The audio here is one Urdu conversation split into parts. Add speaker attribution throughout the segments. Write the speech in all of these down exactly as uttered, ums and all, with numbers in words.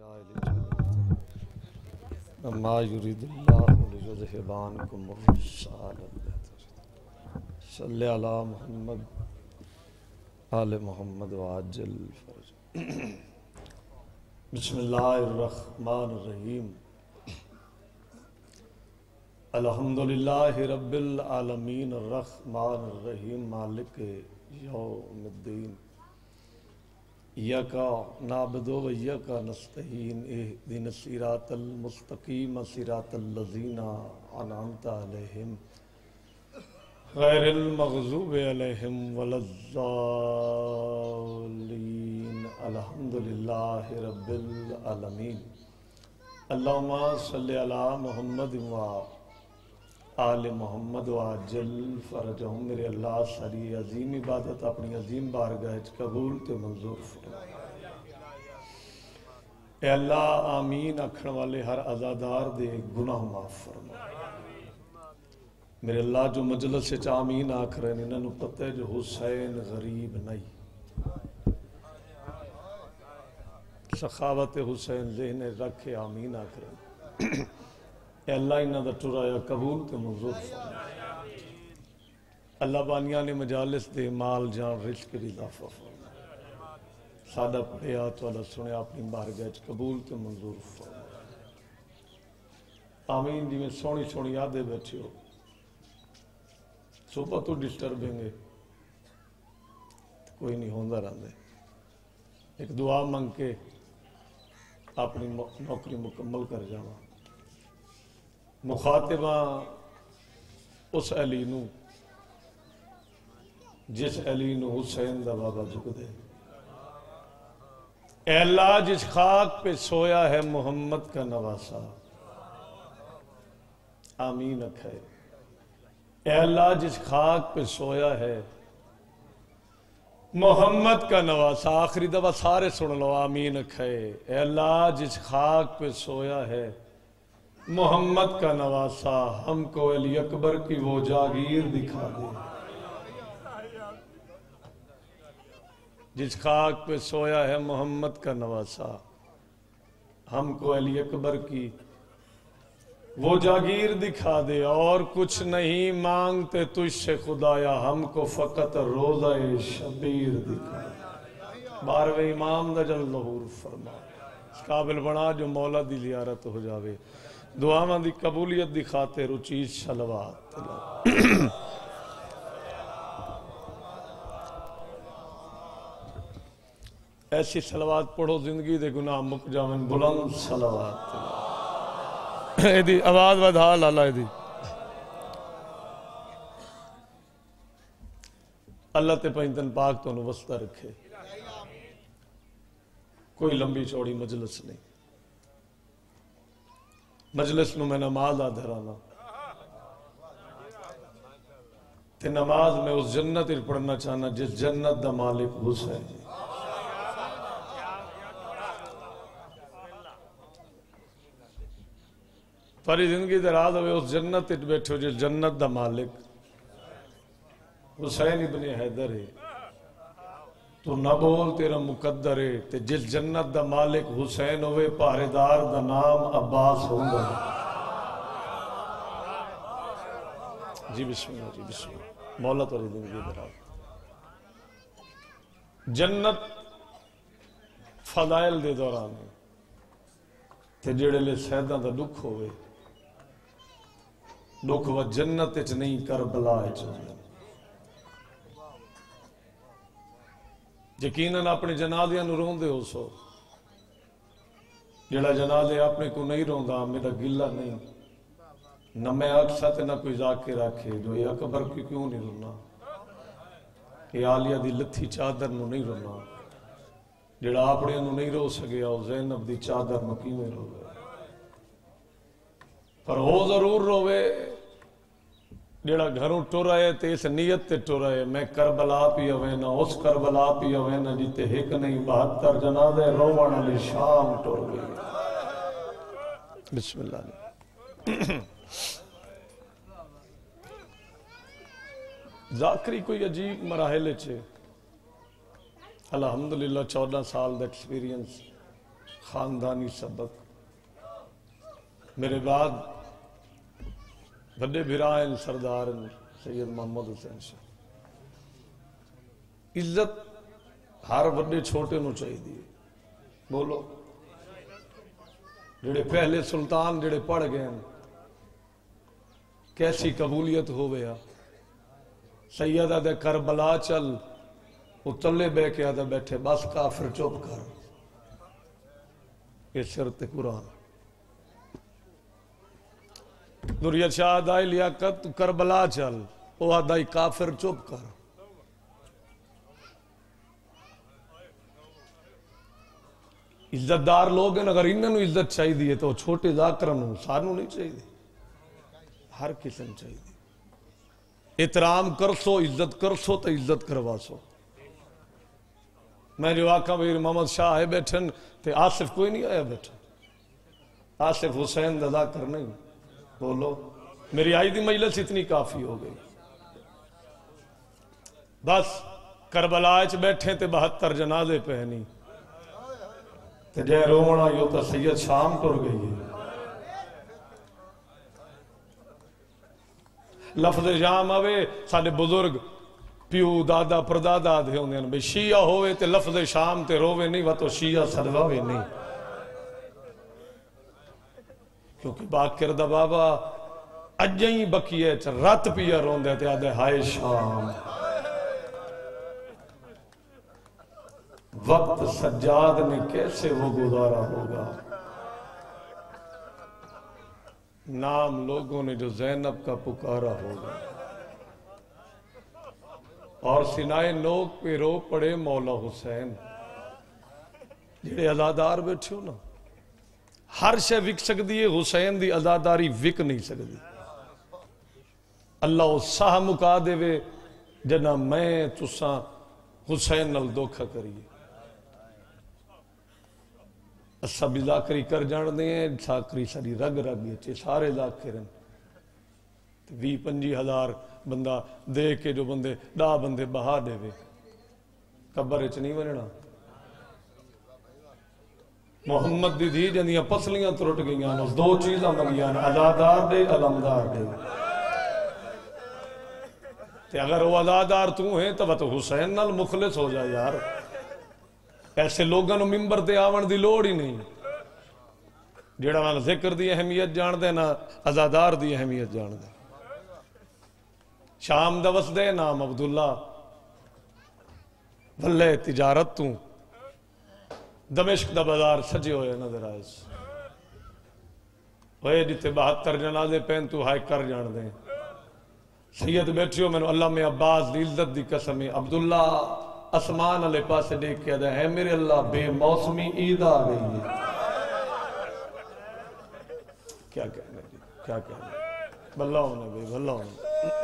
Speaker 1: ما يريد الله ليذهب عنكم الرجس أهل البيت صل على محمد آل محمد وعجل فرج. بسم اللہ الرحمن الرحیم. الحمدللہ رب العالمین الرحمن الرحیم مالک یوم الدین. ایاک نعبد و ایاک نستعین اهدنا الصراط المستقیم صراط الذین انعمت علیہم غیر المغضوب علیہم ولا الضالین. الحمدللہ رب العالمین. اللہم صلی علی محمد و آل محمد و عجل فرجہم. میرے اللہ ساری عظیم عبادت اپنی عظیم بارگاہ قبول تے منظور فرما. اے اللہ آمین اکھن والے ہر عزادار دے گناہ معاف فرما. میرے اللہ جو مجلس سے آمین آکھ رہے ہیں انہوں پتہ ہے جو حسین غریب نہیں. سخاوت حسین ذہن رکھے آمین آکھ رہے ہیں. اے اللہ انہوں دا ٹرایا قبول تے منظور فرما. اللہ بانیان مجالس دے مال جان رزق دی اضافہ فرما. سادہ پڑھیا تو اللہ سنے اپنی بارگاہ قبول تے منظور فرما. آمین. جی میں سونی سونی یادیں بیٹھے ہو صبح تو ڈسٹرب ہیں گے کوئی نہیں ہوندہ رہنے. ایک دعا منگ کے اپنی نوکری مکمل کر جاواں. مخاطبہ اس علی نو جس علی نو حسین دا بابا جھک دے. اے اللہ جس خاک پہ سویا ہے محمد کا نواسا آمین اکھائے. اے اللہ جس خاک پہ سویا ہے محمد کا نواسا. آخری دفعہ سارے سن لو آمین اکھائے. اے اللہ جس خاک پہ سویا ہے محمد کا نواسا ہم کو علی اکبر کی وہ جاگیر دکھا دے. جس خاک پہ سویا ہے محمد کا نواسا ہم کو علی اکبر کی وہ جاگیر دکھا دے. اور کچھ نہیں مانگتے تجھ سے خدایا ہم کو فقط روزہ شبیر دکھا دے. بارہویں امام دا جل ظہور فرما. اس قابل بنا جو مولا دی زیارت ہو جاوے. دعاواں دی قبولیت دی خاطر اچیز صلوات. ایسی صلوات پڑھو زندگی دے گناہ مک جاون. بلند صلوات. ایدی آواز ودھا لالا ایدی. اللہ تے پہنتن پاک تو نوستہ رکھے. کوئی لمبی چوڑی مجلس نہیں. مجلس نو میں نماز آدھرانا تے نماز میں اس جنت ہی پڑھنا چاہنا جس جنت دا مالک حسین. پری زندگی دراز ہوئے اس جنت ہی بیٹھو جس جنت دا مالک حسین ابن حیدر ہے. تو نہ بول تیرا مقدر ہے تے جس جنت دا مالک حسین ہوئے پہریدار دا نام عباس ہوگا. جی بسم اللہ. جی بسم اللہ. مولا تو زندگی دراز. جنت فضائل دے دوران تے جڑے لے سیدہ دا دکھ ہوئے دکھ و جنت اچ نہیں کربلا اچ. یقیناً اپنے جنازیاں نو روندے ہو سو. جڑا جنازے اپنے کو نہیں روندا میرا گلہ نہیں. نہ میں اکسا تے نہ کوئی ذاکر رکھے جو یہ اکبر کی کیوں نہیں رونا. یہ عالیہ دی لتھی چادر نو نہیں رونا. جڑا اپنے نو نہیں رو سکیا وہ زینب دی چادر نو کیوں نہیں رو گئے. پر وہ ضرور روے جڑا گھروں ٹر آئے تے اس نیت تے ٹر آئے میں کربلا پی ہوئینا اس کربلا پی ہوئینا جیتے ہک نہیں بہتر جنازے روان علی شام ٹر گئی. بسم اللہ. ذاکری کوئی عجیب مراحل چھے. الحمدللہ چودہ سال دا ایکسپیرینس خاندانی سبق میرے بعد بڑے بھرائن سردار سید محمد حسین شاہ عزت ہر بڑے چھوٹے نو چاہیے دی بولو جڑے پہلے سلطان جڑے پڑھ گئے ہیں کیسی قبولیت ہو گیا سیدہ دے کربلا چل وہ تلے بے کے آدھا بیٹھے بس کافر چپ کر یہ شرط قرآن نوریت شاہ دائی لیاقت کربلا چل وہ آدھائی کافر چپ کر عزت دار لوگ ہیں اگر انہوں عزت چاہی دی ہے تو چھوٹے ذاکرن سانو نہیں چاہی دی ہر قسم چاہی دی احترام کرسو عزت کرسو تو عزت کروا سو میں جو آقا بھئی محمد شاہ ہے بیٹھن تے آصف کوئی نہیں آیا بیٹھن آصف حسین دادا کر نہیں بولو میری آئی دی مجلس اتنی کافی ہو گئی بس کربلا اچ بیٹھے تے بہتر جنازے پہنی تے جے رونا یو تا سید شام ٹر گئی ہے لفظ شام آوے ساڑے بزرگ پیو دادا پردادا دے ہوندے ہیں بھئی شیعہ ہوئے تے لفظ شام تے روے نہیں وہ تو شیعہ صدواوے نہیں کیونکہ باکر دا بابا اجائیں بکیے چا رات پیا روندے تے آدھے ہائے شام وقت سجاد نے کیسے وہ گزارا ہوگا نام لوگوں نے جو زینب کا پکارا ہوگا اور سنائے نوک پہ رو پڑے مولا حسین جڑے عزادار بیٹھے ہو نا ہر شے وک سکتی ہے حسین دی عزاداری وک نہیں سکتی اللہ ساہ مکا دے وے جنا میں تساں حسین نل دھوکھا کریے اسا بھی ذاکری کر جان دیں ذاکری ساری رگ رگ یہ سارے ذاکرن وی پنجی ہزار بندہ دے کے جو بندے ڈا بندے بہا دے وے قبر اچ نہیں وننا محمد دی دی جندیاں پسلیاں ترٹ گئیاں اس دو چیزاں منگیاں عزادار دے علمدار دے تے اگر وہ عزادار تو ہیں تو وہ تو حسین نال مخلص ہو جائے یار ایسے لوگاں نو ممبر تے آون دی لوڑ ہی نہیں جیڑا نہ ذکر دی اہمیت جان دے نہ عزادار دی اہمیت جان دے شام دا وس دے نام عبداللہ بھلے تجارت تو دمشق دا بازار سجے ہوئے نظر آئے ہوئے جتے بہتر جنازے پہن تو ہائے کر جان دیں سید بیٹھیو میں اللہ میں عباس دی عزت دی قسمی عبداللہ اسمان علیہ پاسے دیکھ کے دے ہے میرے اللہ بے موسمی عید آ گئی ہے کیا کہنے جی کیا کہنے بھلا ہونے بھئی بھلا ہونے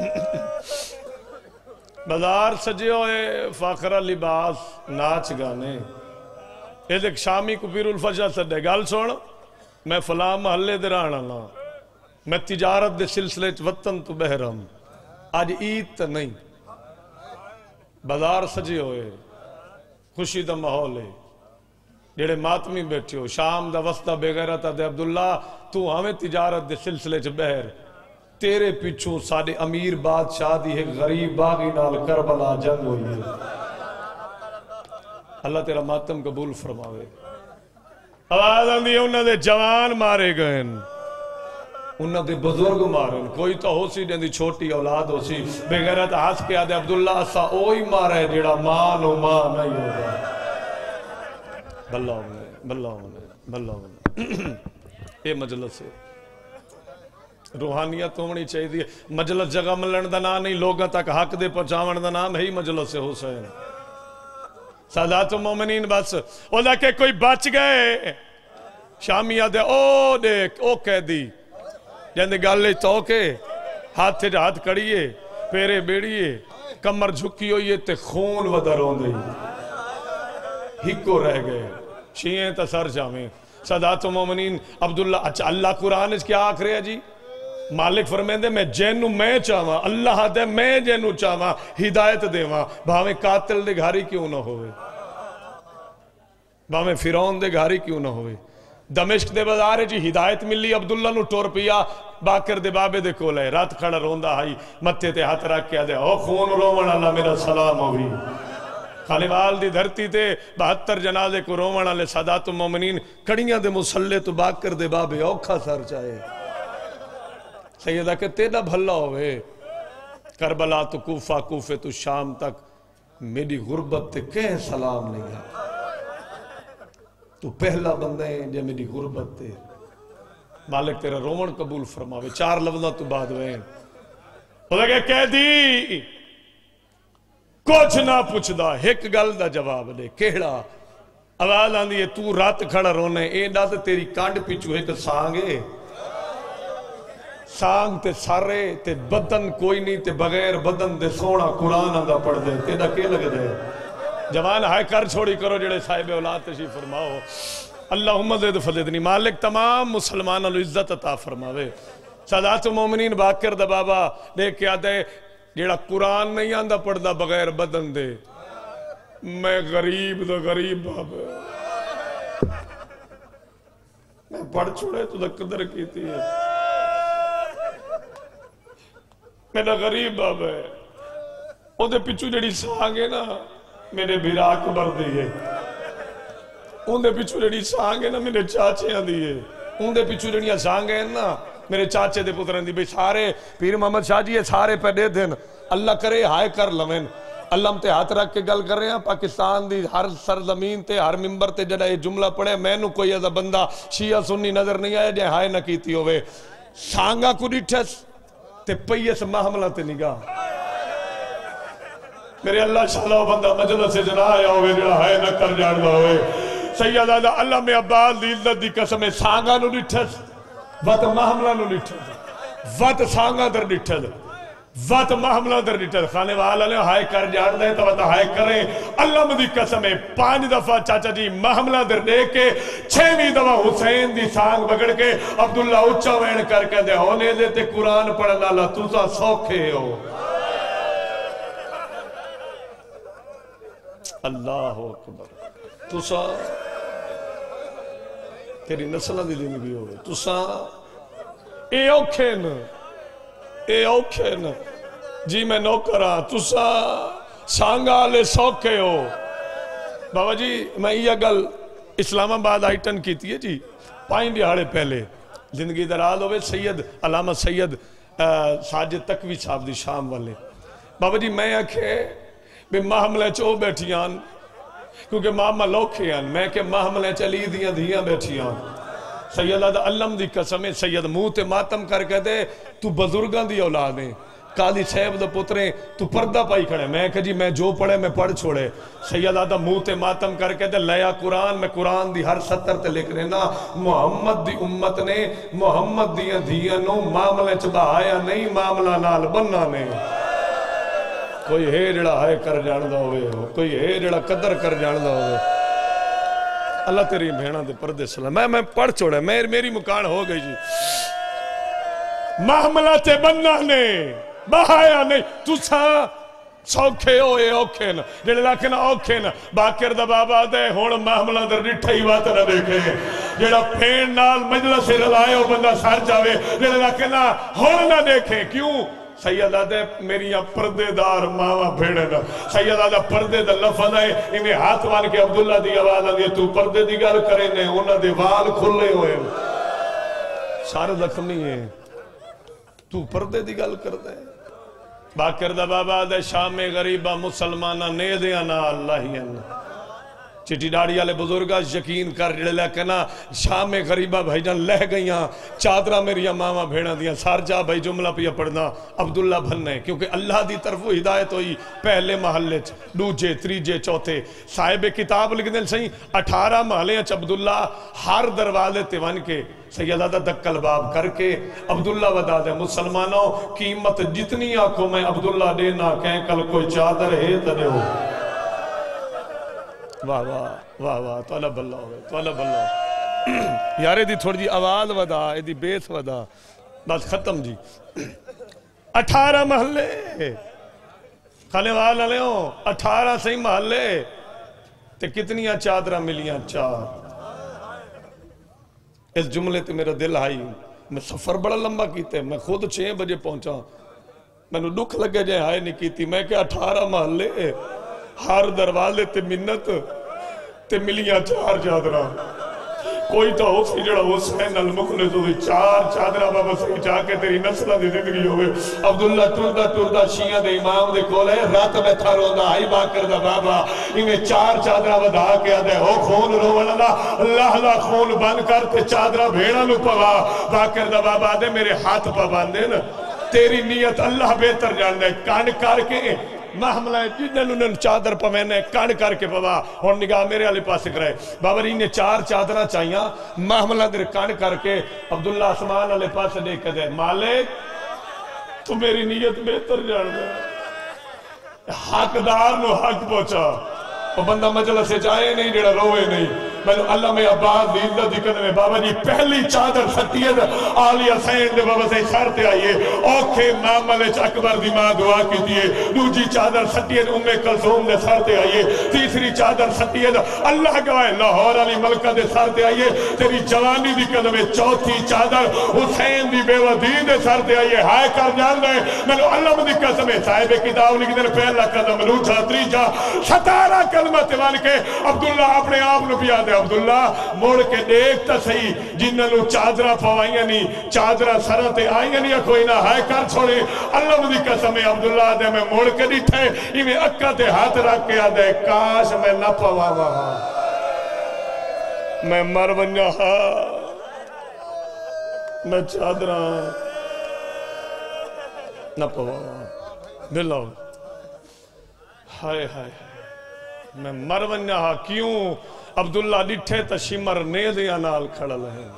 Speaker 1: بازار سجے ہوئے فاخرہ لباس ناچ گانے ایک ایک شامی کو پیر الفجر سدے گال سوڑ میں فلاں محلے درانا نا میں تجارت دے سلسلے وطن تو بہرم آج عید تا نہیں بازار سجے ہوئے خوشی دا محول ہے جڑے ماتمی بیٹھے ہو شام دا وسطہ بغیرتا دے عبداللہ تو ہمیں تجارت دے سلسلے چ بہر تیرے پیچھوں ساڑے امیر بادشاہ دی ہے غریب باغی نال کربلا جنگ ہوئی ہے اللہ تیرا ماتم قبول فرماوے آواز آندھی ہے انہوں نے جوان مارے گئے انہوں نے بزرگ مارے کوئی تو ہو سی جن دی چھوٹی اولاد ہو سی بغیرت ہاتھ کے آدھے عبداللہ اسا اوہی مارا ہے جیڑا مان و مان نہیں ہوگا بھلا ہونے بھلا ہونے بھلا ہونے اے مجلس ہے روحانیت ہونی چاہیے دی مجلس جگہ ملن دا نام نہیں لوگاں تک حق دے پہنچاون دا نام ہے ہی مجلس ہے حسین سادات مومنین بس او لکے کوئی بچ گئے شامی آدھے او دیکھ او کہہ دی جاندے گالے توکے ہاتھ تے ہاتھ کڑیے پیرے بیڑیے کمر جھکی ہوئیے تے خون ودر ہوں دے ہکو رہ گئے شیئیں تا سر جامیں سادات مومنین عبداللہ اچھا اللہ قرآن اس کیا آکھ رہے ہیں جی مالک فرمائیں دے میں جینو میں چاہواں اللہ دے میں جینو چاہواں ہدایت دے وہاں بھاویں قاتل دے گھاری کیوں نہ ہوئے باویں فرعون دے گھاری کیوں نہ ہوئے دمشق دے بازار جی ہدایت ملی عبداللہ نو ٹور پیا باکر دے بابے دے کولے رات کھڑا روندا ہائی متھے تے ہاتھ رکھ کے آدھے او خون رومن اللہ میرا سلام ہوئی خانوال دی دھرتی تے بہتر جنازے کو رومن والے سادات المومنین کڑیاں دے مسلے تو باکر دے بابے اوکھا سر چاہے سیدہ کہ تینا بھلا ہوئے کربلا تو کوفہ کوفے تو شام تک میری غربت تے کہیں سلام نہیں آتا تو پہلا بندہ ہے جے میری غربت تے مالک تیرا رومن قبول فرماوے چار لفظہ تو بعد وین وہ لگے کہہ دی کچھ نہ پوچھ دا ایک گل دا جواب دے کہڑا آواز آندھی ہے تو رات کھڑا رونے اے دا تے تیری کانڈ پیچھو ایک سانگے سانگ تے سارے تے بدن کوئی نہیں تے بغیر بدن دے سونا قرآن آندھا پڑھ دے تے دا کیا لگ دے جوان ہائے کر چھوڑی کرو جڑے صاحب اولاد تشریف فرماؤ اللہم زید فضلنی مالک تمام مسلمانوں کو عزت عطا فرماوے سادات مومنین باکر دا بابا لے کے آدھے جڑا قرآن نہیں آندھا پڑھ دا بغیر بدن دے میں غریب دا غریب بابا میں پڑھ چھوڑے تو دا قدر کیتی ہے میرا غریب بابا ہے او دے پچھو جڑی سانگے نا میرے بیراک بر دیئے ان دے پچھو جڑی سانگے نا میرے چاچے ہاں دیئے ان دے پچھو جڑیاں سانگے ہیں نا میرے چاچے دے پتریں دی بھئی سارے پیر محمد شاہ جی سارے پہ دے دیں اللہ کرے ہائے کر لمن اللہ ہم تے ہاتھ رکھ کے گل کر رہے ہیں پاکستان دی ہر سرزمین تے ہر ممبر تے جڑا یہ جملہ پڑھے میں نو کوئی ایسا بندہ شیعہ سنی نظر نہیں آیا جائے ہائے نہ کیتی ہوئے سانگا کو ڈیٹھس تے پیس محملہ تے نگاہ میرے اللہ شاءاللہ بندہ مجلس سے جنا آیا ہوئے جڑا ہے نہ کر جاڑ دا ہوئے سیدہ دا اللہ میں عباس دی عزت دی قسم سانگا نو ڈٹھس وط محملہ نو ڈٹھس وط سانگا در ڈٹھس وط محملہ در ڈٹھس خانے والا لے ہائے کر جاڑ دے تو وط ہائے کریں اللہ میں دی قسم پانچ دفعہ چاچا جی محملہ در دے کے چھویں دفعہ حسین دی سانگ بگڑ کے عبداللہ اچھا وین کر کے دے ہونے دے تے قرآن پڑھنا اللہ تُسا سوکھے ہو اللہ اکبر تُسا تیری نسلہ دی زندگی ہوئے تُسا اے اوکھن اے اوکھن جی میں نوکرہ تُسا سانگا لے سوکھے ہو بابا جی میں یہ گل اسلام آباد آئیٹن کی تھی جی پائیں دیہاڑے پہلے زندگی دراز ہوئے سید علامہ سید ساجد تقوی صاحب دی شام والے بابا جی میں آکھے بے محملے چو بیٹھیاں کیونکہ ماما لوکھے ہیں میں کہ محملے چلی دیاں دیاں بیٹھیاں سید اللہ علم دی قسمیں سید منہ تے ماتم کر کے دے تو بزرگاں دی اولادیں قاضی صاحب دا پتریں تو پردہ پائی کھڑے میں کہ جی میں جو پڑھے میں پڑھ چھوڑے سید اللہ منہ تے ماتم کر کے دے لیا قرآن میں قرآن دی ہر ستر تے لکھ رہے نا محمد دی امت نے محمد دیاں دیاں نو معاملے چبا آیا نہیں معاملہ نال بننا نے کوئی ہے جڑا ہائے کر جاندہ ہوئے ہو کوئی ہے جڑا قدر کر جاندہ ہوئے اللہ تیری بھیڑا دے پردے سلام میں میں پڑھ چھوڑے میری مکان ہو گئی جی محملہ تے بننا نے بہایا نہیں تُسا سوکھے ہوئے اوکھے نا جڑے لاکھے نا اوکھے نا باکر دا بابا دے ہون محملہ در ڈٹھا ہی بات نہ دیکھے جڑا پھین نال مجلس سے رلائے ہو بندہ سار جاوے جڑے لاکھے نا ہون نہ دیکھے کیوں سیدہ دے میری یہاں پردے دار ماما بھیڑے دا سیدہ دے پردے دا لفظ ہے انہیں ہاتھ وان کے عبداللہ دی آواز آدھی تو پردے دی گل کریں نے انہاں دے وال کھلے ہوئے سارے زخمی ہیں تو پردے دی گل کر دے باکر دا بابا دے شام غریبہ مسلمانہ نے دیا نا اللہ ہی انہ چٹی ڈاڑی والے بزرگا یقین کر جڑے لیکنا شام غریبہ بھائی جان لہ گئیاں چادرہ میری ماما بھیڑا دیاں سار جا بھائی جملہ پیا پڑھنا عبداللہ بھننے کیونکہ اللہ دی طرف وہ ہدایت ہوئی پہلے محلے دوجے تریجے چوتھے صاحب کتاب لکھ دیں صحیح اٹھارہ محلے ہیں عبداللہ ہر دروازے تیون کے سیدہ دا دکل باب کر کے عبداللہ ودا دے مسلمانوں قیمت جتنی آنکھوں میں عبداللہ دینا کہیں کل کوئی چادر ہے تدے ہو واہ واہ واہ واہ طلب اللہ ہوئے طلب اللہ یارے دی تھوڑی جی آواز ودا ایدی بیس ودا بس ختم جی اٹھارہ محلے کھانے والا لے ہوں اٹھارہ صحیح محلے تے کتنیاں چادرہ ملیاں؟ چار۔ اس جملے تے میرا دل آئی، میں سفر بڑا لمبا کیتے، میں خود چھے بجے پہنچا، میں نے دکھ لگے جائے ہائے نہیں کیتی، میں کہ اٹھارہ محلے ہر دروازے تے منت تے ملیاں چار چادرہ، کوئی تو ہو سی جڑا حسین المخلص ہوئی چار چادرہ بابا صحیح چاہ کے تیری نسلہ دی زندگی ہوئے۔ عبداللہ ٹردہ ٹردہ شیعہ دے امام دے کولے رات میں تھا روندہ آئی باکر دا بابا انہیں چار چادرہ ودا کے آدھے ہو خون رونا دا اللہ اللہ خون بند کر تے چادرہ بھیڑا نو پوا باکر دا بابا دے میرے ہاتھ پا باندے نا تیری نیت اللہ بہتر جان دے کان کر کے محملہ جنہوں نے چادر پمہنے کان کر کے بابا اور نگاہ میرے علی پاس کرائے بابا ری نے چار چادرہ چاہیاں محملہ در کان کر کے عبداللہ عثمان علی پاس دیکھ دے مالک تو میری نیت بہتر جان دے حق دار نو حق پہنچا وہ بندہ مجلس سے جائے نہیں جڑا روئے نہیں میں نے اللہ میں عباس دی عزت دکھنے میں بابا جی پہلی چادر ستید آلی حسین دے بابا سے سارتے آئیے اوکھے ماملچ اکبر دی ماں دعا کی دیئے دوجی چادر ستید ام کلثوم دے سارتے آئیے تیسری چادر ستید اللہ گوائے لاہور علی ملکہ دے سارتے آئیے تیری جوانی دی قدم میں چوتھی چادر حسین دی بے ودی دے سارتے آئیے ہائے کر جان دے میں نے اللہ میں دی قسم صاحب کتاب لکھ دے پہلا قدم لوٹا تریجا ستارہ کلمہ تیوان کے عبداللہ اپنے آپ نو پیا دے عبداللہ موڑ کے دیکھتا صحیح جنہاں نو چادرہ پوائیاں نہیں چادرہ سرتے آئیاں نہیں کوئی نہ ہائے کر چھوڑے اللہ مدی قسم عبداللہ دے میں موڑ کے دیٹھے ہمیں اکا تے ہاتھ رکھ کے آدھے کاش میں نہ پوا وہاں میں مر ونیا میں چادرہ نہ پوا وہاں دلو ہائے ہائے میں مر ونیا کیوں عبداللہ ڈٹھے تا شمر نیدیاں نال کھڑل ہیں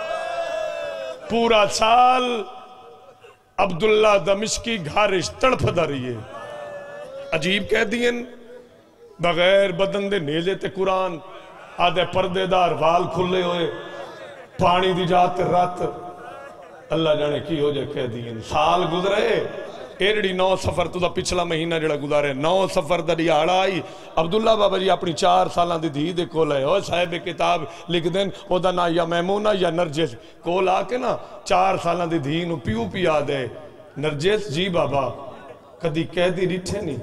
Speaker 1: پورا سال عبداللہ دمشقی گھارش تڑپ داریے عجیب کہہ دین بغیر بدن دے نیزے تے قرآن آدھے پردے دار وال کھلے ہوئے پانی دی جاتے رات اللہ جانے کی ہو جائے کہہ دین سال گزرے ایرڑی نو سفر تو دا پچھلا مہینہ جڑا گزارے نو سفر دا دیاڑا آئی عبداللہ بابا جی اپنی چار سالان دی دھی دے کول ہے اوہ صاحب کتاب لکھ دیں او دا نا یا میمونہ یا نرجس کول آکے نا چار سالان دی دھی نو پیو پیا دے نرجس جی بابا کدی کہہ دی ریٹھے نہیں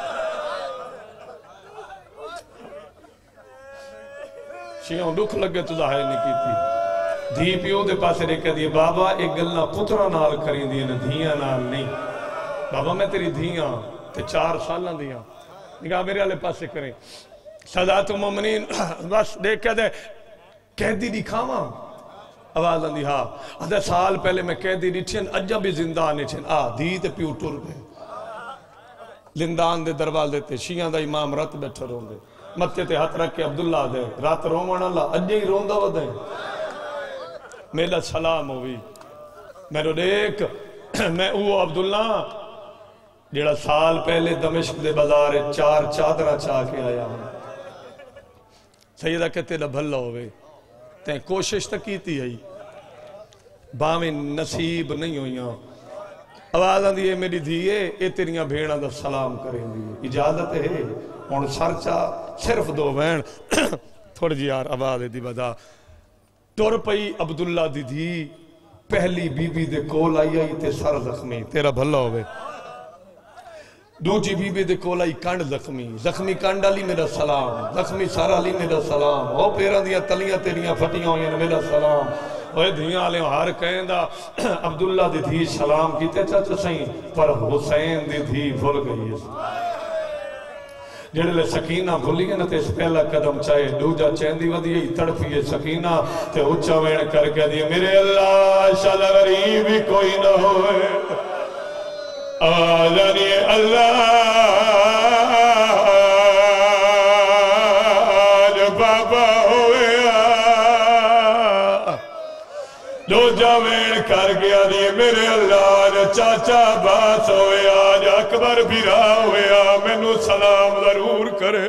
Speaker 1: شیعوں دکھ لگے تو ظاہر نہیں کی تھی دھی پیو دے پاسے نے کہہ دیئے بابا ایک گلنا پترہ نال کریں دیئے نا دھیاں نال نہیں بابا میں تیری دھیاں تے چار سالاں دیاں نگاہ میرے والے پاسے کریں سادات مومنین بس دیکھ کہہ دے قیدی دکھاواں آواز آندھی ہاں آدھے سال پہلے میں قیدی ڈٹھیں اجا بھی زندان چھن آ دھی تے پیو ٹر گئے زندان دے درواز دیتے شیعہ دا امام رات بیٹھا رون دے متے تے ہاتھ رکھ کے عبداللہ دے رات رومان اللہ اجا ہی رون دا ودے میرا سلام ہوئی میں رو دیکھ میں او عبداللہ جیڑا سال پہلے دمشق دے بازار چار چادرہ چاہ کے آیا ہوں سیدہ کہتے لبھلا ہوئے تین کوشش تکی تھی آئی باویں نصیب نہیں ہوئیاں آواز آن دیئے میری دھیئے اے تیریاں بھیڑا دا سلام کریں دی اجازت ہے اور سرچا صرف دو بین تھوڑ جی یار آواز دی بدا ٹور پئی عبداللہ دی دھی پہلی بی بی دے کول آئی آئی تے سر زخمی تیرا بھلا ہوئے دوجی بی بی دے کول آئی کانڈ زخمی زخمی کانڈ علی میرا سلام زخمی سارا علی میرا سلام او پیران دیا تلیاں تیریاں پھٹیاں ہوئیں میرا سلام اوہ دھیاں آلے ہر کہیں دا عبداللہ دی دھی سلام کیتے چاچا سہیں پر حسین دی دھی بھول گئی ہے جڑے لے سکینہ بھولی ہے نا تے اس پہلا قدم چاہے دوجہ چیندی ودی تڑپی ہے سکینہ تے اچھا وین کر کے دیئے میرے اللہ شال غریبی کوئی نہ ہوئے آزانی اللہ جو بابا ہوئے دو جاوین کر گیا دیئے میرے اللہ جو چاچا باس ہوئے آج اکبر بھیرا ہوئے میں نو سلام ضرور کرے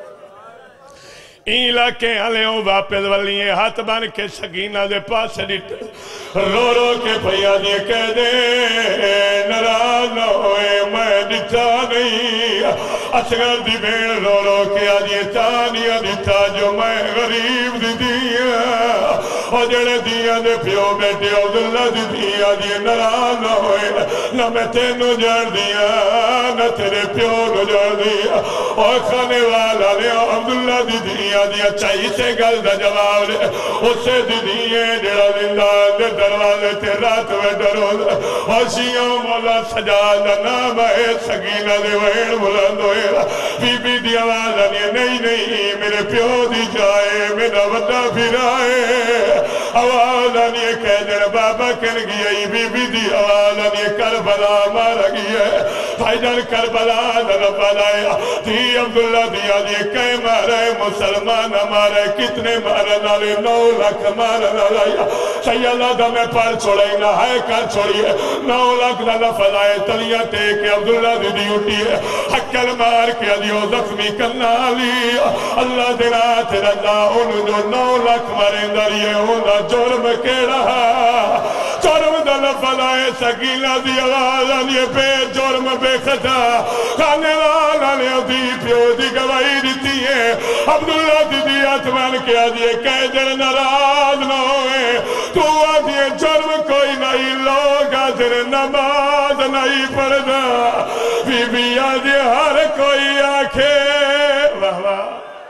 Speaker 1: این لکھیں علیوں واپس ولیے ہاتھ بان کے سکینہ دے پاس ڈٹ رو رو کے بھیا دے کہہ دے نراز نہ ہوئے میں ڈٹا نہیں اصغر دی بین رو رو کے آجیے چانیاں دیتا جو میں غریب دی دیا اور جڑے دیا دے پیو بیٹے عبداللہ دی دیا دی نران نہ ہوئے نہ میں تینو جڑ دیا نہ تیرے پیو نو جڑ دیا اور کھانے والا نے عبداللہ دی دیا دیا چاہی سے گل دا جواب لے اسے دی دیا جڑا زندان دے دروازے تے رات میں ڈرو اور شیعہ مولا سجاد نام ہے سکینہ دے وین بلند ہوئے بی بی دی آواز آنی نہیں نہیں میرے پیو دی جائے میرا وڈا پھر آئے آواز آنی کہہ جن بابا کر گئی بی بی دی آواز آنی کربلا مارا گیا بھائی جان کربلا نرب آیا تھی عبداللہ دیا دی کئی مارا ہے مسلمان مارا ہے کتنے مارا نالے نو لکھ مارا نالایا سید اللہ دا میں پڑھ چھوڑائی نہ ہے کر چھوڑی ہے نو لکھ دا لفظ آئے تلیاں ٹیک عبداللہ دی دی اٹھی ہے حکل مار کے دیو زخمی کرنا لی اللہ دینا تیرا اللہ انہوں جو نو لکھ مارے اندر یہ ہونا جرم کے رہا جرم دا لفظ آئے سکینہ دی آواز آنی بے جرم بے خطا کھانے والا نے دی پیو دی گواہی دیتی ہے عبداللہ دی دی اتمان کیا دیئے کہہ جن نراز نہ ہوئے تو آدھیے جرم کوئی نہیں لوگا جن نماز نہیں پڑھنا بی بی آدھیے ہر کوئی آنکھے واہ واہ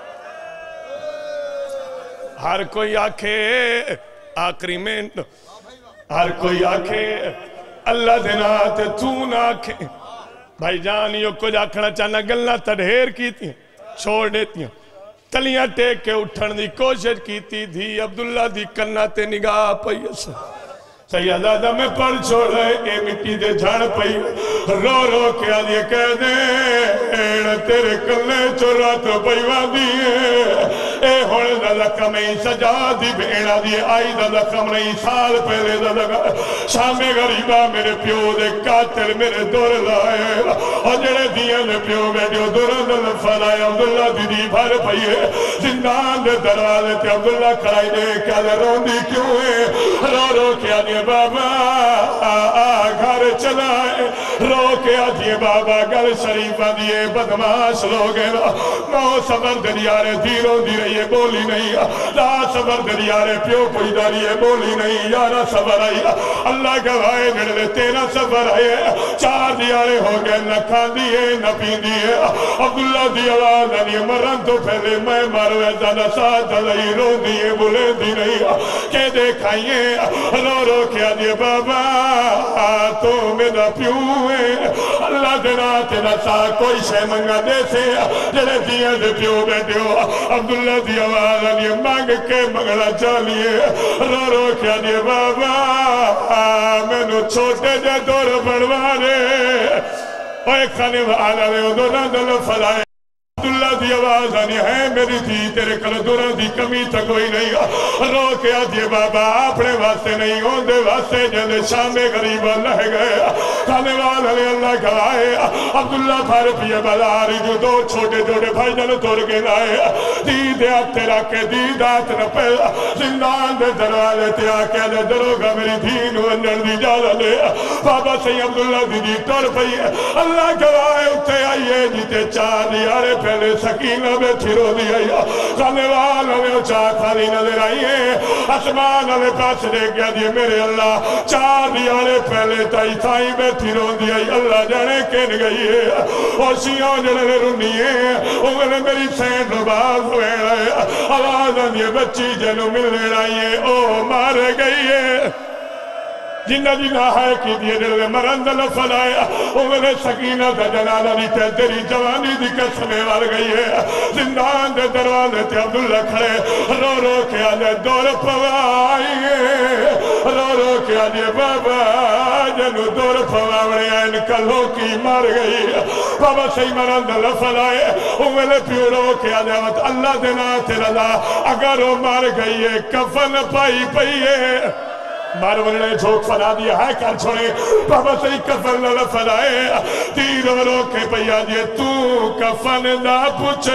Speaker 1: ہر کوئی آنکھے آخری میں ہر کوئی آنکھے اللہ دینا تے تو نہ آنکھے بھائی جان یہ کچھ آکھنا چاہنا گلنا تڑھیر کی تھی چھوڑ دیتی ہیں تلیاں ٹیک کے اٹھن دی کوشش کی تھی دھی عبداللہ دی کرنا تے نگاہ پئی اسا سیدہ دا میں پڑھ چھوڑ رہے اے مٹی دے جھاڑ پئی رو رو کے آدھے کہہ دے تیرے کلے چورا تو پیوا دیئے اے ہونے دا لکم ای سجا دی بیڑا دی آئی دا لکم نہیں سال پہلے دا لگا شام غریبہ میرے پیو دے قاتل میرے دور لائے اور جڑے دیئے نے پیو بیٹھو دور دل فلائے عبداللہ دی دی بھر پئیے زندان دے دروازے تے عبداللہ کھڑائی دے کیا دے روندی کیوں ہے رو رو کیا دے بابا گھر چلائے رو کے آجیے بابا گل شریفہ دیئے بدماش لوگے نو صبر دریارے دھیروں دی رہیے بولی نہیں لا صبر دریارے پیو کوئی داریے بولی نہیں یارا صبر آئی اللہ گوائے نڑلے تیرا صبر آئے چار دیارے ہو گئے نہ کھا دیئے نہ پین دیئے عبداللہ دی آواز آنی مرن تو پہلے میں مروے زیادہ ساتھ دلائی رو دیئے بولے دی نہیں کہ دیکھائیے رو رو کیا دیئے بابا تو میرا پیو ہے اللہ دینا تیرا سا کوئی شے منگا دے سے جلے دیئے دے پیو بیٹے ہو عبداللہ دی آواز آنی مانگ کے منگلا چالیے رو رو کیا دیئے بابا میں نو چھوٹے جے دور بڑھوانے اور ایک خانے والا لے دورا دل فلائے عبداللہ دی آواز آنی ہے میری تھی تیرے کل دورہ دی کمی تا کوئی نہیں رو کے آجیے بابا اپنے واسطے نہیں ہوندے واسطے جلے شام غریبہ لہ گئے کھانے والا لے اللہ گوائے عبداللہ بھر پیے بلاری جو دو چھوٹے چھوٹے بھائی جن توڑ کے لائے دید آپ تیرا کے دید آت نہ پہلا زندان دے دروازے تے آکے دے دروگا میری دین ونجر دی جالا لے بابا سی عبداللہ دی دی توڑ پئیے اللہ گوائے اٹھے آئیے جیتے چار دیارے پہلے سکینہ میں تھرو دی آئی کھانے والا میں چاہ خالی نظر آئیے اسمان علیہ پاس دے گیا دیئے میرے اللہ چار دیارے پہلے تائی تائی میں تھرو دی آئی اللہ جانے کن گئی ہے اور شیعوں جڑے رنی ہے انہوں میری سینٹ باز ہوئے رہے آواز آنیے بچی جنو ملنے رہی او مار گئی ہے جنہ جنہ ہے کی دیئے جلے مرند لفظ آیا انہیں سکینہ دا جلالہ دیتے تیری جوانی دی قسمیں وار گئی ہے زندان دے دروازے تے عبداللہ کھڑے رو رو کے آجے دور پوائیے رو رو کے آجے بابا جنو دور پواوڑے این کلوں کی مار گئی بابا سی مرند لفظ آئے انہیں پیو رو کے آجے اللہ دینا تیرا لا اگر وہ مار گئی ہے کفن پائی پئی ہے مار ورنے جھوک فلا دیا ہے کر چھوڑے بابا سی کفن لفظ آئے تیر رو کے پیا دیئے تو کفن دا پوچھ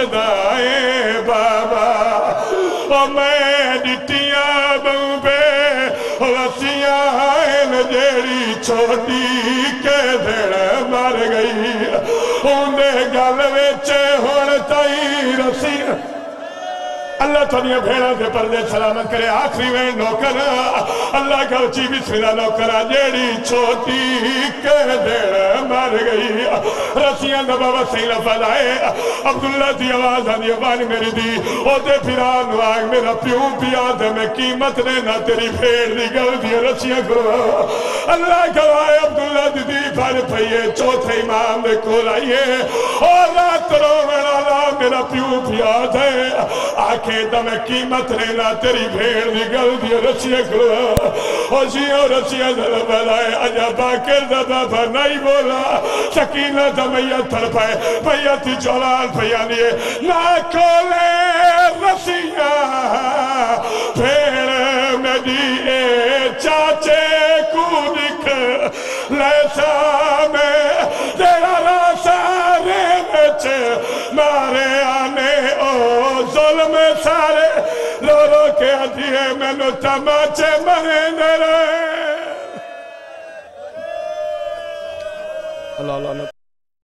Speaker 1: دائے بابا اور میں ڈٹیاں بہوں پہ
Speaker 2: رسیاں ہیں جیڑی چھوٹی کے دڑ مر گئی اندے گل ویچے ہون تائی رسیاں اللہ تھوڑی بھیڑا دے پردے سلامت کرے آخری میں نوکر اللہ کا اچھی بسم اللہ نوکر جیڑی چھوٹی کے دیر مر گئی رسیاں دا بابا صحیح لفظ آئے عبداللہ دی آواز آنی آبانی میری دی او دے پھران واگ میرا پیوں پیا دے میں قیمت نے نہ تیری بھیڑ دی گل دی رسیاں کرو اللہ گوائے عبداللہ دی دی پھر پھئیے چوتھے امام دے کول آئیے اور رات رو میرا میرا پیوں پیا دے آکے دم قیمت رینا تیری بھیڑ دی گل دی رسیاں کرو اور جیوں رسیاں در بلائے اجا باکر دا بابا نہیں بولا سکینہ دا میت تھر پائے میت جولان پیانیے نہ کھولے رسیاں بھیڑ میں دیئے چاچے کو دکھ لیسا میں تیرا راسا رے بچ مارے آنے او ظلم سارے رو رو کے آدھیے میں نو تماچے مرے رہے اللہ اللہ